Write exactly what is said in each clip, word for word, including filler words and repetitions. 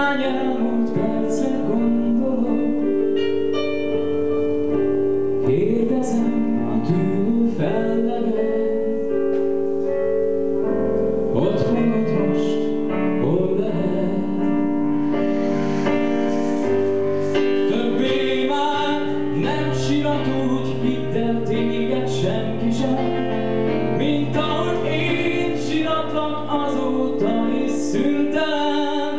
Néhány elmúlt percre gondolok, kérdezem a tűnő felleget, otthonod most hol lehet? Többé már nem sirat úgy, hidd el, téged senki sem, mint ahogy én siratlak azóta is szüntelen.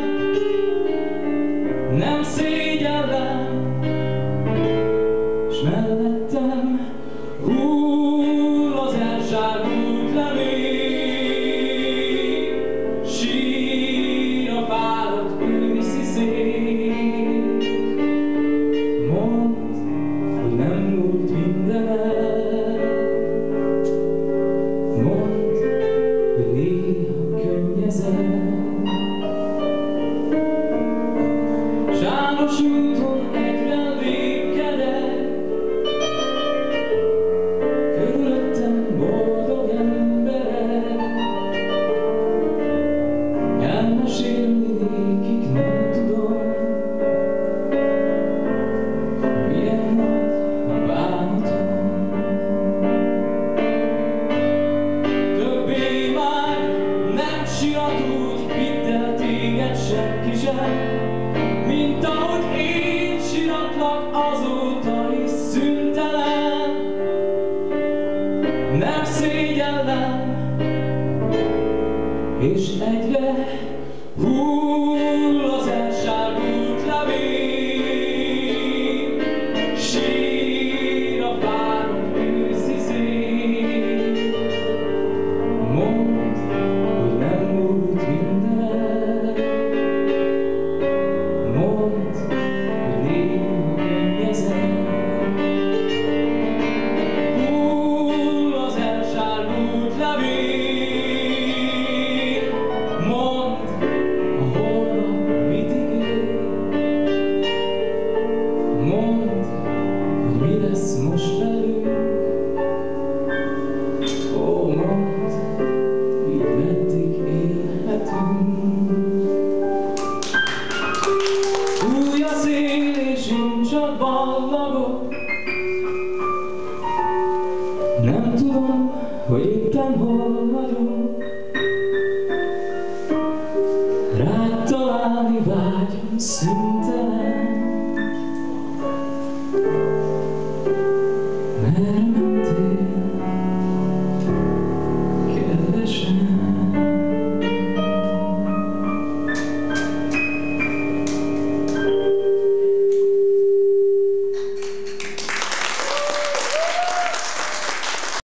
Nem szégyellem, s mellettem hull az elsárgult levél, sír a fáradt őszi szél. Mondd, hogy nem múlt minden el, mondd, hogy néha könnyezel. Sáros úton egyre lépkedek, körülöttem boldog emberek. Elmesélni nékik nem tudom, milyen nagy a bánatom. Többé már nem sirat úgy, hidd el, téged senki sem, mint ahogy én siratlak azóta is szüntelen. Nem szégyellem, és egyre hull az elsárgult levél, sír a fáradt őszi szél. Mondd, hogy nem múlt minden el, mondd, hogy néha könnyezel. Hull az elsárgult levél, mondd, a holnap mit ígér. Mondd, hogy mi lesz most velünk. Ó, mondd, így meddig élhetünk. Fúj a szél és én csak ballagok, nem tudom, hogy éppen hol vagyok. Rád találni vágyom szinte